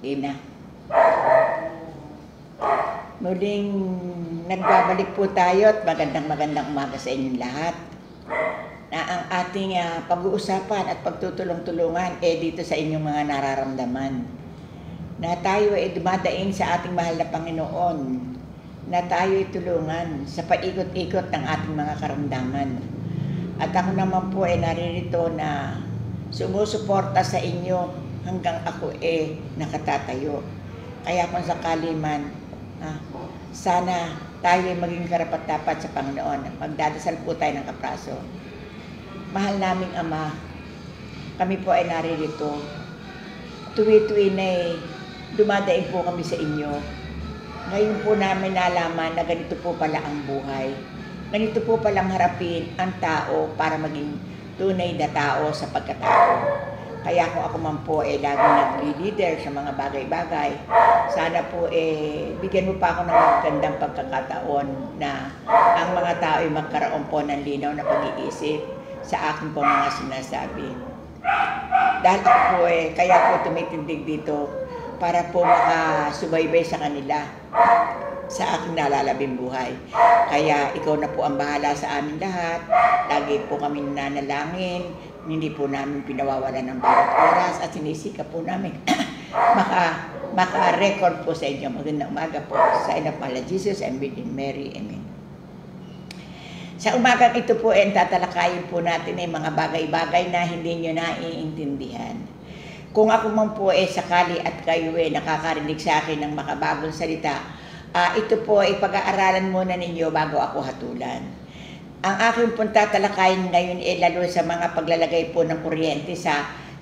Game na. Muling nagbabalik po tayo at magandang umaga sa inyong lahat. Na ang ating pag-uusapan at pagtutulong-tulungan dito sa inyong mga nararamdaman. Na tayo dumadaing sa ating mahal na Panginoon. Na tayo tulungan sa paikot-ikot ng ating mga karamdaman. At ako naman po naririto na sumusuporta sa inyo hanggang ako nakatatayo. Kaya kung sakali man, sana tayo maging karapat-dapat sa Panginoon. Magdadasal po tayo ng kapraso. Mahal naming Ama, kami po naririto. Tuwi-tuwi na dumadaing po kami sa inyo. Ngayon po namin nalaman na ganito po pala ang buhay. Ganito po palang harapin ang tao para maging tunay na tao sa pagkatao. Kaya kung ako man po lagi nag-leader sa mga bagay-bagay, sana po bigyan mo pa ako ng magandang pagkakataon na ang mga tao ay magkaroon po ng linaw na pag-iisip sa aking po mga sinasabi. Dahil ako po kaya po tumitindig dito para po makasubaybay sa kanila sa aking nalalabing buhay. Kaya ikaw na po ang bahala sa amin lahat. Lagi po kami nanalangin. Hindi po namin pinawawalan ng bawat oras at sinisika po namin maka-record po sa inyo. Magandang umaga po. Sa ina pala Jesus and Virgin Mary. Amen. Sa umagang ito po tatalakayin po natin mga bagay-bagay na hindi nyo naiintindihan. Kung ako man po sakali at kayo nakakarinig sa akin ng makabagong salita, ito po pag-aaralan muna ninyo bago ako hatulan. Ang aking pong tatalakayin ngayon lalo sa mga paglalagay po ng kuryente sa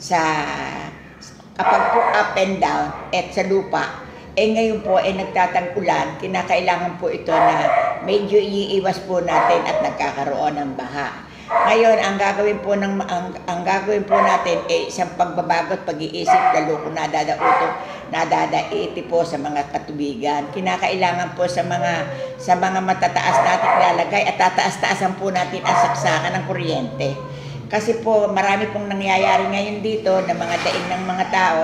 kapag po up and down at sa lupa. Ngayon po nagtatag-ulan, kinakailangan po ito na medyo iiwas po natin at nagkakaroon ng baha. Ngayon, ang gagawin po natin isang pagbabago at pag-iisip lalo kung nadadaiti po sa mga katubigan. Kinakailangan po sa mga matataas natin ilalagay at tataas-taasan po natin ang saksakan ng kuryente. Kasi po marami pong nangyayari ngayon dito na mga daing ng mga tao.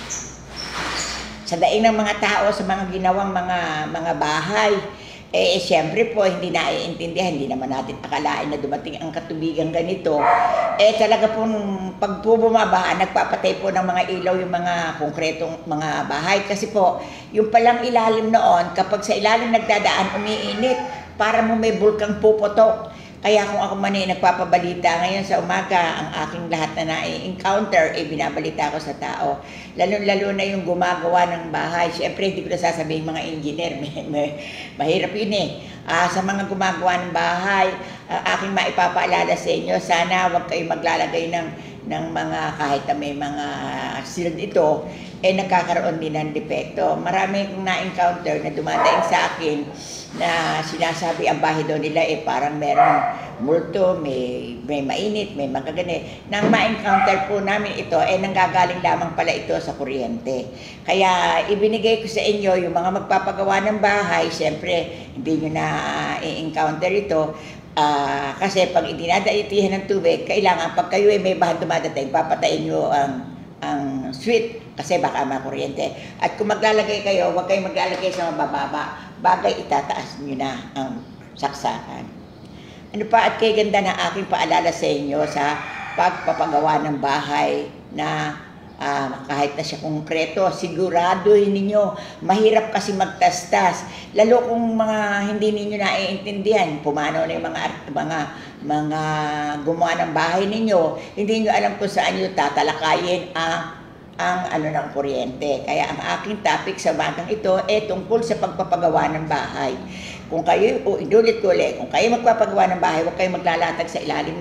Sa daing ng mga tao sa mga ginawang mga bahay. Siyempre po, hindi naiintindihan, hindi naman natin akalain na dumating ang katubigan ganito. Talaga pong pag po bumaba, nagpapatay po ng mga ilaw yung mga konkretong mga bahay. Kasi po, yung palang ilalim noon, kapag sa ilalim nagdadaan, umiinit, para mo may bulkang puputok. Kaya kung ako man nagpapabalita ngayon sa umaga, ang aking lahat na na-encounter, binabalita ko sa tao. Lalo-lalo na yung gumagawa ng bahay. Siyempre, hindi ko na sasabihin mga engineer. Mahirap yun sa mga gumagawa ng bahay, aking maipapaalala sa inyo, sana huwag kayo maglalagay ng mga, kahit na may mga shield ito, nagkakaroon din ng depekto. Marami kong na-encounter na dumadaing sa akin na sinasabi ang bahay daw nila parang meron multo, may mainit, may magaganit. Nang ma-encounter po namin ito, nanggagaling lamang pala ito sa kuryente. Kaya ibinigay ko sa inyo yung mga magpapagawa ng bahay, siyempre hindi nyo na i-encounter ito. Kasi pag idinadaitihan ng tubig, kailangan pag kayo may bahan dumadating, papatayin nyo ang switch kasi baka makuryente. At kung maglalagay kayo, huwag kayong maglalagay sa mabababa. Bagay itaas nyo na ang saksakan. Ano pa at kay ganda na aking paalala sa inyo sa pagpapagawa ng bahay na kahit na siya konkreto, siguraduhin ninyo, mahirap kasi magtastas. Lalo kung mga hindi ninyo naiintindihan, pumano na yung mga gumawa ng bahay ninyo, hindi nyo alam kung saan nyo tatalakayin ang ng kuryente. Kaya ang aking topic sa bagang ito tungkol sa pagpapagawa ng bahay. Kung kayo, inulit ko ulit, kung kayo magpapagawa ng bahay, huwag kayo maglalatag sa ilalim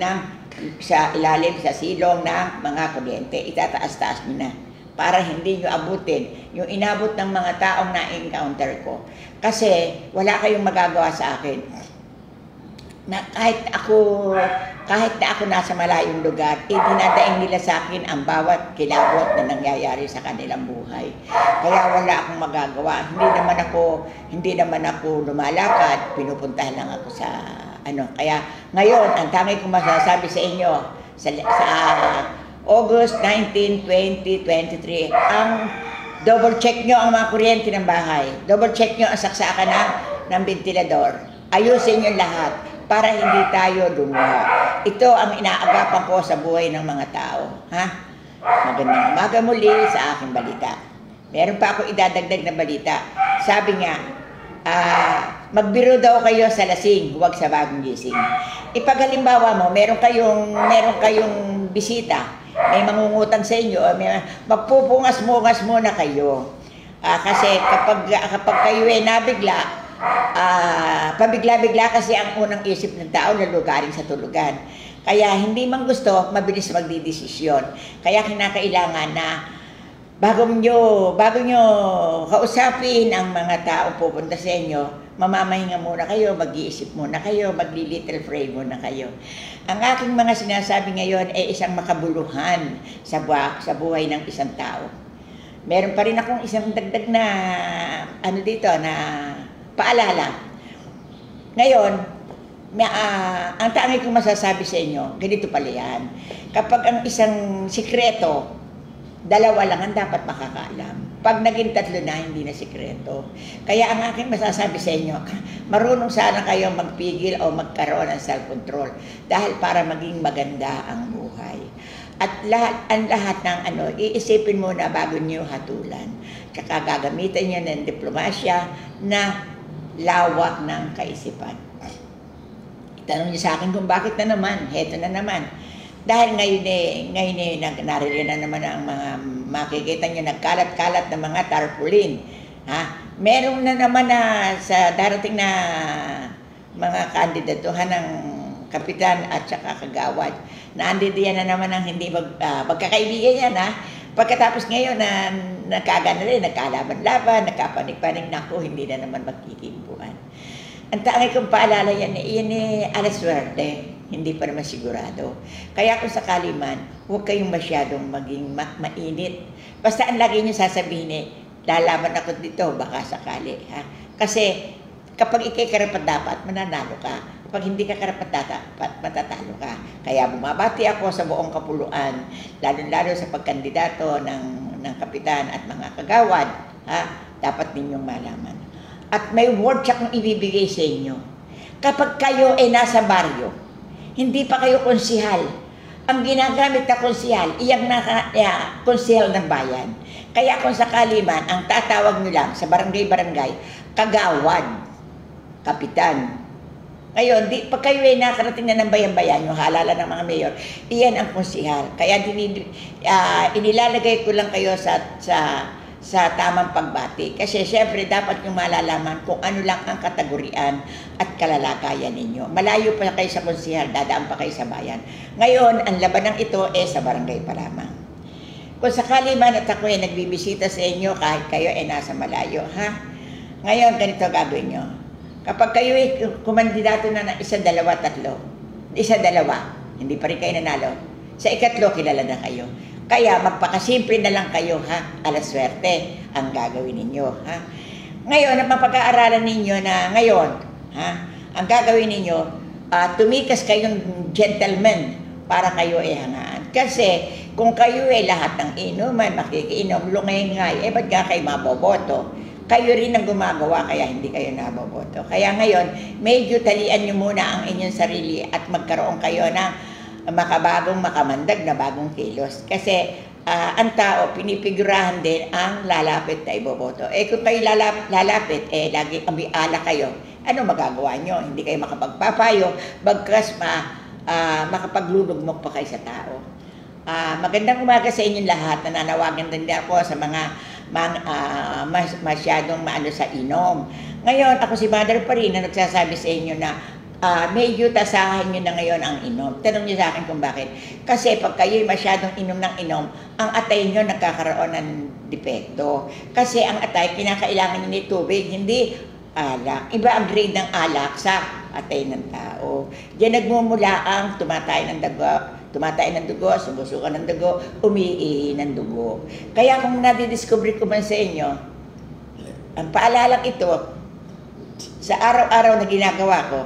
sa silong ng mga kuryente. Itataas-taas nyo na para hindi nyo abutin yung inabot ng mga taong na-encounter ko. Kasi wala kayong magagawa sa akin. Na kahit na ako nasa malayong lugar, dinadaing nila sa akin ang bawat kilabot na nangyayari sa kanilang buhay. Kaya wala akong magagawa. Hindi naman ako lumalakad, pinupuntahan lang ako sa Kaya ngayon, ang tangi kong masasabi sa inyo, sa August 19, 2023, ang Double check nyo ang mga kuryente ng bahay. Double check nyo ang saksakan ng ventilador. Ayusin nyo lahat para hindi tayo lumuha. Ito ang inaagapan ko sa buhay ng mga tao. Ha? Magandang umaga muli sa aking balita. Meron pa ako idadagdag na balita. Sabi nga, magbiro daw kayo sa lasing, huwag sa bagong gising. Ipaghalimbawa mo, meron kayong bisita, may mangungutang sa inyo, magpupungas-mungas muna kayo. Kasi kapag kayo ay nabigla, pabigla-bigla kasi ang unang isip ng tao na lugaring sa tulugan. Kaya hindi man gusto, mabilis magdidesisyon. Kaya kinakailangan na bago nyo kausapin ang mga tao pupunta sa inyo, mamamahinga muna kayo, mag-iisip muna kayo, magli-little pray muna kayo. Ang aking mga sinasabi ngayon ay isang makabuluhan sa buhay ng isang tao. Meron pa rin akong isang dagdag na na paalala. Ngayon, ang tangi kong masasabi sa inyo, ganito pala yan. Kapag ang isang sikreto, dalawa lang ang dapat makakaalam. Pag naging tatlo na, hindi na sikreto. Kaya ang aking masasabi sa inyo, marunong sana kayo magpigil o magkaroon ng self-control dahil para maging maganda ang buhay. At ang lahat ng iisipin muna bago niyo hatulan. Tsaka gagamitan niyo ng diplomasya na lawak ng kaisipan. Tanong niyo sa akin kung bakit na naman, heto na naman. Dahil ngayon naririyan na naman ang mga makikita nyo nagkalat-kalat na mga tarpaulin. Meron na naman na sa darating na mga kandidatuhan ng kapitan at saka kagawad. Naandidiyan na naman ang hindi magkakaibigan yan. Pagkatapos ngayon na nagkalaban-laban, nagkapanig-panig, naku, hindi na naman magkikimpuan. Ang tangi kong paalala yan alas swerte. Hindi pa naman sigurado. Kaya kung sakali man, huwag kayong masyadong maging mainit. Basta ang lagi nyo sasabihin lalaban ako dito, baka sakali. Kasi kapag ikay karapat-dapat, mananalo ka. Kapag hindi ka karapat-dapat, matatalo ka. Kaya bumabati ako sa buong kapuluan, lalo-lalo sa pagkandidato ng kapitan at mga kagawad, dapat ninyong malaman. At may word akong ibibigay sa inyo. Kapag kayo ay nasa baryo, hindi pa kayo konsihal. Ang ginagamit na konsihal, iyang konsihal ng bayan. Kaya kung sakali man, ang tatawag nyo lang sa barangay-barangay, kagawad, kapitan. Ngayon, pag kayo ay nakarating na ng bayan-bayan, yung halala ng mga mayor, iyan ang konsihal. Kaya inilalagay ko lang kayo sa tamang pagbati. Kasi syempre dapat yung malalaman kung ano lang ang kategorian at kalalagayan ninyo. Malayo pa kayo sa konsihal, dadaan pa kayo sa bayan. Ngayon, ang labanang ito sa barangay pa lamang. Kung sakali man at ako ay nagbibisita sa inyo kahit kayo ay nasa malayo, Ngayon, ganito gagawin nyo. Kapag kayo ay kumandidato na ng isa, dalawa, tatlo, isa, dalawa, hindi pa rin kayo nanalo. Sa ikatlo, kilala na kayo. Kaya magpakasimple na lang kayo, alas swerte ang gagawin ninyo, Ngayon, ang mapag-aaralan ninyo na ngayon, ang gagawin ninyo, tumikas kayong gentleman para kayo ay hangaan. Kasi kung kayo ay lahat ng inuman, makikiinom, lungay-ngay, ba't ka kayo maboboto? Kayo rin ang gumagawa, kaya hindi kayo naboboto. Kaya ngayon, medyo talian nyo muna ang inyong sarili at magkaroon kayo ng makamandag na bagong kilos. Kasi ang tao, pinipigurahan din ang lalapit na iboboto. Kung kayo lalapit, lagi ambiala kayo. Ano magagawa nyo? Hindi kayo makapagpapayo, bagkas makapaglulugmok pa kayo sa tao. Magandang umaga sa inyong lahat. Nananawagan din ako sa mga masyadong maano sa inom. Ngayon, ako si Mother pa rin na nagsasabi sa inyo na medyo tasahan nyo na ngayon ang inom. Tanong nyo sa akin kung bakit. Kasi pag kayo'y masyadong inom ng inom, ang atay nyo nagkakaroon ng depekto. Kasi ang atay, kinakailangan nyo ni tubig, hindi alak. Iba ang grade ng alak sa atay ng tao. Diyan nagmumula ang tumatay ng dugo, sumusuka ng dugo, umiihi ng dugo. Kaya kung nadidiscover ko man sa inyo, ang paalalang ito, sa araw-araw na ginagawa ko,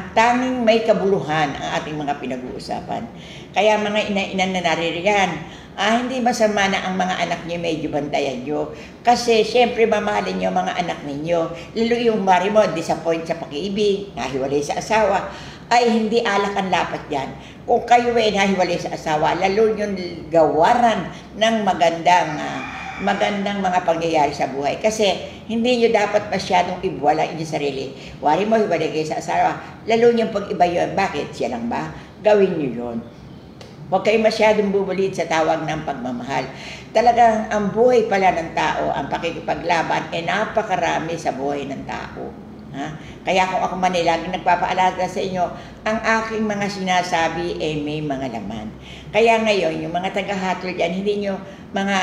tanging may kabuluhan ang ating mga pinag-uusapan. Kaya mga ina-ina na naririyan, hindi masama na ang mga anak niyo medyo bantayan niyo. Kasi syempre mamahalin niyo ang mga anak ninyo. Lalo yung mari mo, disappoint sa pag-ibig, nahiwalay sa asawa, ay hindi alak ang lapat yan. Kung kayo ay nahiwalay sa asawa, lalo yung gawaran ng magandang mga pangyayari sa buhay. Kasi hindi nyo dapat masyadong ibuwala inyong sarili. Wari mo, hiwalay kayo sa asawa, lalo yung pag-iba yun. Bakit? Siya lang ba? Gawin nyo yun. Huwag kayo masyadong bubulit sa tawag ng pagmamahal. Talagang ang buhay pala ng tao, ang pakikipaglaban, napakarami sa buhay ng tao. Kaya kung ako man laging nagpapaalala sa inyo, ang aking mga sinasabi may mga laman. Kaya ngayon, yung mga tagahatol dyan, hindi nyo mga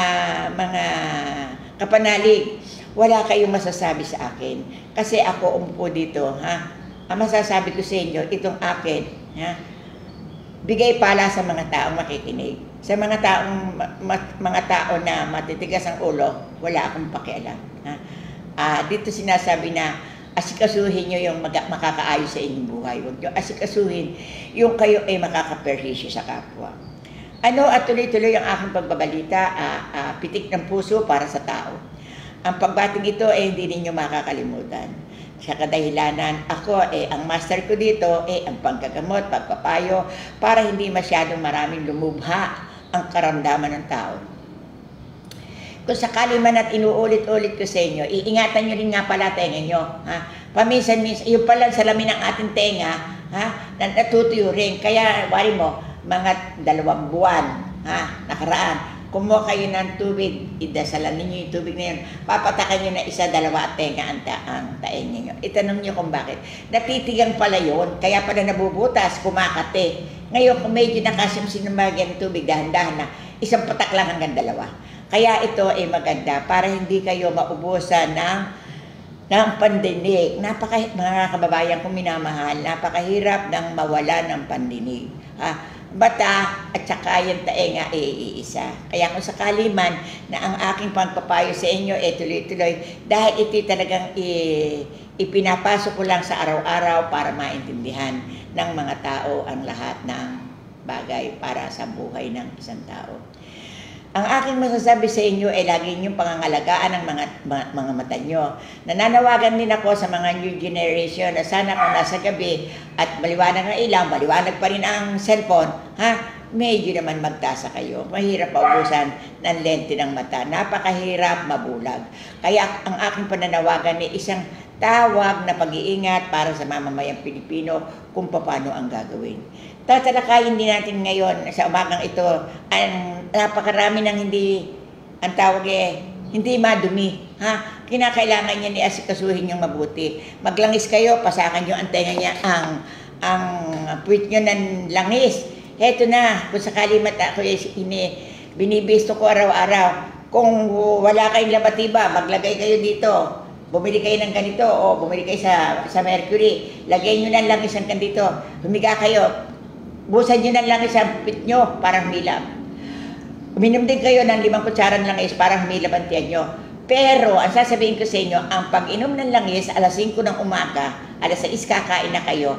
kapanalig, wala kayong masasabi sa akin. Kasi ako umpo dito, ang masasabi ko sa inyo, itong akin, bigay pala sa mga taong makikinig. Sa mga tao na matitigas ang ulo, wala akong pakialam. Dito sinasabi na asikasuhin nyo yung makakaayos sa inyong buhay. Huwag nyo asikasuhin yung kayo ay makakaperhisyo sa kapwa. At tuloy-tuloy ang aking pagbabalita, pitik ng puso para sa tao. Ang pagbating ito ay hindi ninyo makakalimutan. Sa kadahilanan, ako ang master ko dito ang paggagamot, pagpapayo, para hindi masyadong maraming lumubha ang karamdaman ng tao. Kung sakali man at inuulit-ulit ko sa inyo, iingatan nyo rin nga pala tenga nyo. Paminsan-minsan, yung pala salamin ng ating tenga, natutuyo rin. Kaya, wari mo, mga 2 buwan, nakaraan, kumuha kayo ng tubig, idasalan ninyo yung tubig na yun, papatakan nyo na 1, 2 at tenga ang taeng ninyo. Itanong nyo kung bakit. Natitigang pala yun, kaya pala nabubutas, kumakate. Ngayon, kung medyo nakasimsinumagyan ng tubig, dahan-dahan na, 1 patak lang hanggang 2. Kaya ito ay maganda para hindi kayo maubusan ng pandinig. Mga kababayan kong minamahal, napakahirap ng mawala ng pandinig. Bata at saka yung taenga iisa. Kaya kung sakali man na ang aking pagpapayo sa inyo tuloy-tuloy, dahil ito talagang ipinapasok ko lang sa araw-araw para maintindihan ng mga tao ang lahat ng bagay para sa buhay ng isang tao. Ang aking masasabi sa inyo ay lagi niyong pangangalagaan ng mga mata nyo. Nananawagan din ako sa mga new generation na sana kung nasa gabi at maliwanag ang ilaw, maliwanag pa rin ang cellphone, medyo naman magtasa kayo. Mahirap paubusan ng lente ng mata. Napakahirap mabulag. Kaya ang aking pananawagan ay isang tawag na pag-iingat para sa mamamayang Pilipino kung paano ang gagawin. Tatalakayin din natin ngayon sa umagang ito ang napakarami ng ang tawag hindi madumi. Kinakailangan niya ni asikasuhin yung mabuti. Maglangis kayo, pasakan nyo ang tenga niya, ang puwit nyo ng langis. Heto na, kung sakali mata ako binibisto ko araw-araw. Kung wala kayong labatiba, maglagay kayo dito. Bumili kayo ng ganito o bumili kayo sa Mercury. Lagay nyo ng langis hanggang dito. Humiga kayo. Busan nyo ng langis ang pit nyo para humilap. Uminom din kayo ng 5 kutsara ng langis para humilap ang tiyan nyo. Pero, ang sasabihin ko sa inyo, ang pag-inom ng langis, alas 5 ng umaga, alas 6 kakain na kayo,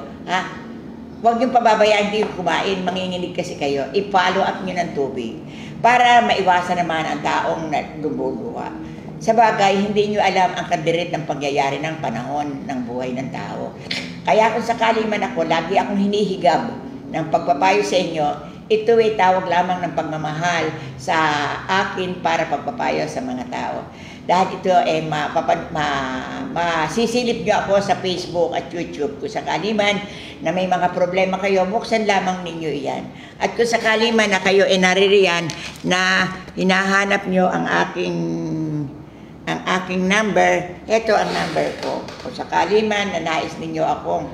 huwag yung pababayaan, hindi yung kumain, manginginig kasi kayo. I-follow up nyo ng tubig para maiwasan naman ang taong lumuluha. Sa bagay, hindi nyo alam ang kadirit ng pangyayari ng panahon ng buhay ng tao. Kaya kung sakali man ako, lagi akong hinihigab ng pagpapayo sa inyo, ito ay tawag lamang ng pagmamahal sa akin para pagpapayo sa mga tao. Dahil ito ay masisilip nyo ako sa Facebook at YouTube. Kung sakali man na may mga problema kayo, buksan lamang ninyo iyan. At kung sakali man na kayo ay naririyan na hinahanap nyo ang aking number, ito ang number ko. Kung sakali man na nais ninyo akong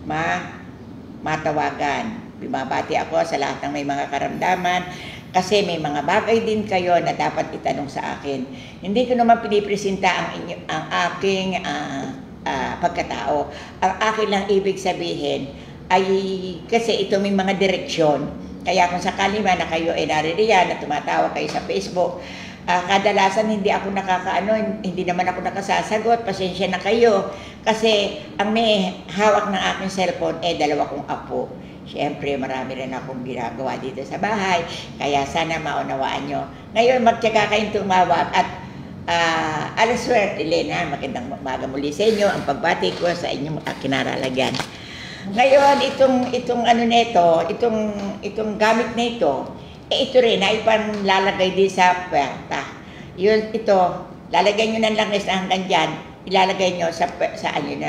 matawagan, bumabati ako sa lahat ng may mga karamdaman kasi may mga bagay din kayo na dapat itanong sa akin. Hindi ko naman pinipresenta ang aking pagkatao. Ang akin lang ibig sabihin ay kasi ito may mga direksyon. Kaya kung sakali man na kayo ay naririyan na tumatawag kayo sa Facebook, kadalasan hindi ako hindi naman ako nakasasagot, pasensya na kayo. Kasi ang may hawak ng aking cellphone 2 kong apo. Siyempre, marami rin akong ginagawa dito sa bahay. Kaya sana maunawaan nyo. Ngayon, magtyaga kayong tumawag at alas swerte, Elena. Magandang umaga muli sa inyo. Ang pagbati ko sa inyong kinaralagyan. Ngayon, itong ano nito, itong gamit na ito, ito rin ay ipanlalagay din sa puwerta. Yun, ito, lalagay nyo ng langis na hanggang dyan, ilalagay nyo sa ano na,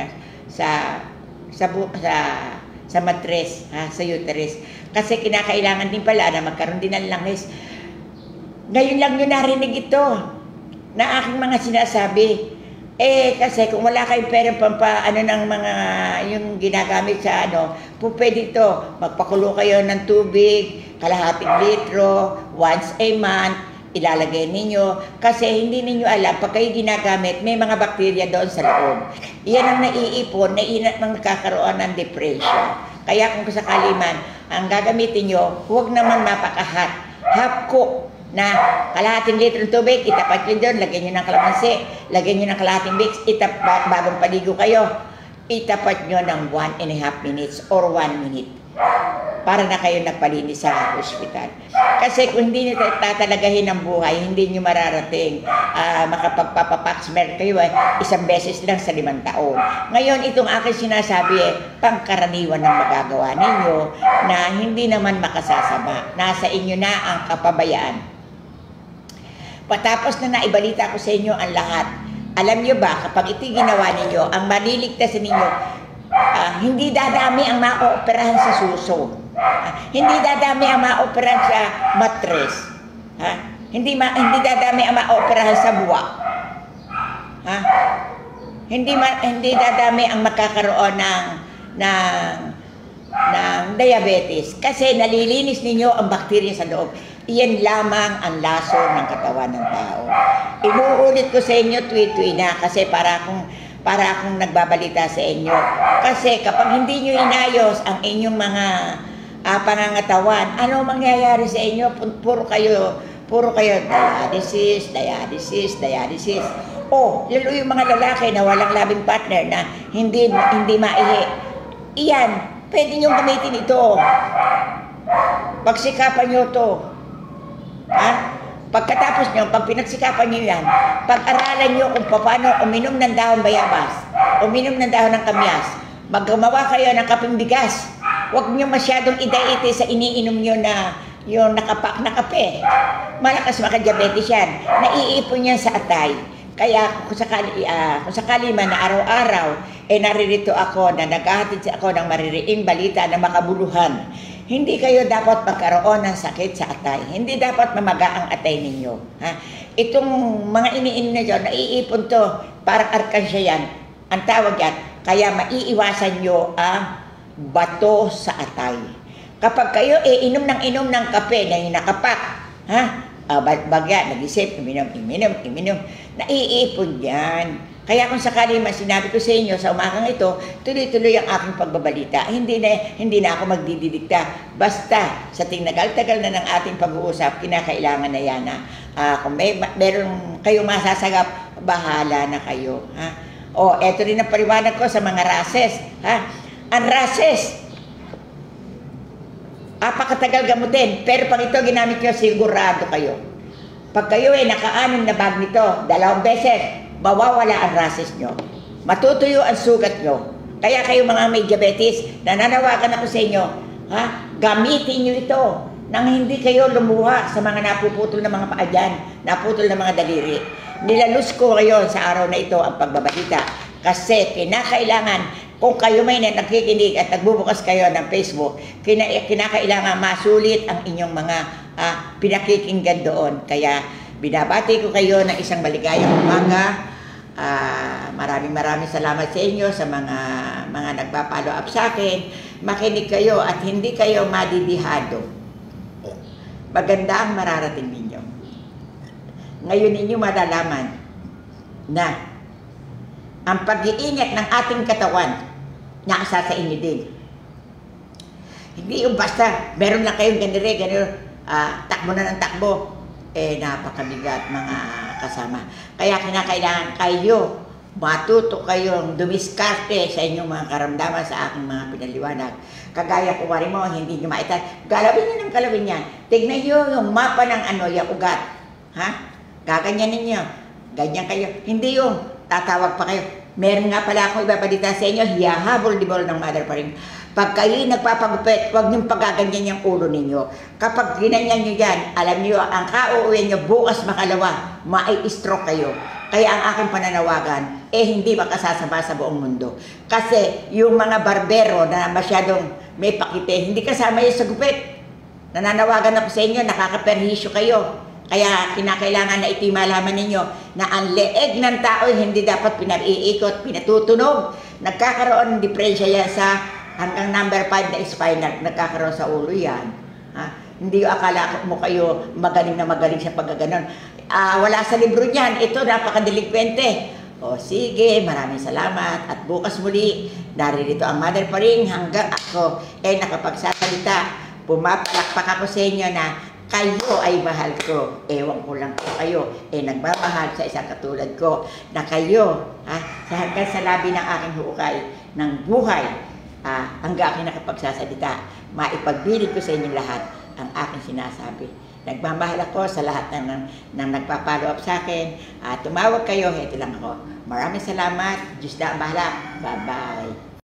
sa matres, sa uterus. Kasi kinakailangan din pala na magkaroon din ng langis. Ngayon lang nyo narinig ito na aking mga sinasabi. Kasi kung wala kayong pera ano ng mga yung ginagamit sa ano, pwede ito, magpakulo kayo ng tubig, kalahating litro, once a month, ilalagay ninyo. Kasi hindi ninyo alam, pag kayo ginagamit, may mga bakterya doon sa loob. Iyan ang naiipon, nagkakaroon ng depression. Kaya kung sakali man, ang gagamitin nyo, huwag naman mapakahat. Half cook na kalahating litro ng tubig, itapat nyo doon, lagyan nyo ng kalamansi, lagyan nyo ng kalahating mix, bagong paligo kayo, itapat nyo ng 1.5 minutes or 1 minute. Para na kayo nagpalinis sa hospital. Kasi kung hindi nyo tatalagahin ang buhay, hindi nyo mararating makapagpapapaksmer kayo isang beses lang sa 5 taon. Ngayon, itong aking sinasabi pangkaraniwan ng magagawa ninyo na hindi naman makasasama. Nasa inyo na ang kapabayaan. Patapos na naibalita ko sa inyo ang lahat, alam nyo ba, kapag ito'y ginawa ninyo, ang maliligtas ninyo, hindi dadami ang maoperahan sa suso. Hindi dadami ang maoperahan sa matres. Hindi dadami ang maoperahan sa buwa. Hindi dadami ang makakaroon ng diabetes. Kasi nalilinis ninyo ang bakterya sa loob. Iyan lamang ang laso ng katawan ng tao. Inuulit ko sa inyo tuwi-tuwi na kasi para akong nagbabalita sa inyo. Kasi kapag hindi nyo inayos ang inyong mga pangangatawan, ano mangyayari sa inyo? Puro kayo dialysis. Lalo yung mga lalaki na walang labing partner na hindi maihi. Iyan, pwede nyo gamitin ito. Pagsikapan nyo to. Pagkatapos nyo, pag pinagsikapan nyo yan, pag-aralan nyo kung paano uminom ng dahon bayabas, uminom ng dahon ng kamyas, maggumawa kayo ng kapeng bigas. Huwag nyo masyadong idaiti sa iniinom nyo na yung nakapak na kape. Malakas maka-diabetes yan. Naiipon yan sa atay. Kaya kung sakali man na araw-araw, naririto ako na naghahatid ako ng maririing balita na makabuluhan. Hindi kayo dapat magkaroon ng sakit sa atay. Hindi dapat mamaga ang atay ninyo. Itong mga iniinom na dyan, naiipon to, parang arkansya yan. Ang tawag yan, kaya maiiwasan nyo ang bato sa atay. Kapag kayo inom ng kape na yung nakapak, bagya, nag-isip, iminom, naiipon yan. Kaya kung sakali man sinabi ko sa inyo sa umagang ito, tuloy-tuloy ang aking pagbabalita. Hindi na ako magdididikta. Basta sa tingnagal-tagal na ng ating pag-uusap, kinakailangan na yan. Kung meron kayong masasagap, bahala na kayo. Eto rin ang paliwanag ko sa mga rases. Ang rases, apakatagal gamutin. Pero pag ito ginamit nyo, sigurado kayo. Pag kayo naka-anim na bag nito, 2 beses, mawawala ang rases nyo. Matutuyo ang sugat nyo. Kaya kayo mga may diabetes, nananawagan ako sa inyo, gamitin nyo ito nang hindi kayo lumuha sa mga napuputol na mga paa dyan, naputol na mga daliri. Nilalus ko ngayon sa araw na ito ang pagbabalita. Kasi kinakailangan, kung kayo may nakikinig at nagbubukas kayo ng Facebook, kinakailangan masulit ang inyong mga pinakikinggan doon. Kaya binabati ko kayo ng isang maligayang umaga. Maraming salamat sa inyo, sa mga nagpa-follow up sa akin. Makinig kayo at hindi kayo madidihado. Maganda ang mararating ninyo. Ngayon ninyo malalaman na ang pag-iingat ng ating katawan nasa sa inyo din. Hindi yung basta meron lang kayong ganito, takbo na ng takbo. Napakabigat mga kasama. Kaya kinakailangan kayo matuto kayong dumiskarte sa inyong mga karamdaman sa aking mga pinaliwanag. Kagaya ko mo, hindi nyo maitan. Galawin nyo ng galawin yan. Tignan nyo yung mapa ng yung ugat. Ha? Gaganyan ninyo. Ganyan kayo. Hindi yung tatawag pa kayo. Meron nga pala akong ipapadita sa inyo, hiyahabol-dibol ng mother pa rin. Pag kayo nagpapagupit, huwag niyong pagaganyan yung ulo ninyo. Kapag ginanyan nyo yan, alam niyo, ang kauuwi nyo bukas makalawa, mai-stroke kayo. Kaya ang aking pananawagan, hindi makasasama sa buong mundo. Kasi yung mga barbero na masyadong may pakite, hindi kasama yun sa gupit. Nananawagan ako sa inyo, nakakaperhisyo kayo. Kaya kinakailangan na ito'y malaman ninyo na ang leeg ng tao hindi dapat pinag-iikot, pinatutunog. Nagkakaroon ng diferensya yan sa hanggang number 5 na spinal, nagkakaroon sa ulo yan. Ha? Hindi akala mo kayo magaling na magaling sa pagkaganon. Wala sa libro niyan, ito napakadelikwente. O sige, maraming salamat at bukas muli, naririto ang Mother pa rin hanggang ako nakapagsasalita. Pumapalakpak ako sa inyo na kayo ay mahal ko. Ewan ko lang po kayo. Nagmamahal sa isang katulad ko na kayo, hanggang sa labi ng aking hukay ng buhay, hanggang aking nakapagsasalita, maipagbilid ko sa inyo lahat ang aking sinasabi. Nagmamahal ako sa lahat ng nagpa-follow up sa akin. Tumawag kayo, ito lang ako. Maraming salamat. Diyos na ang bahala. Bye-bye.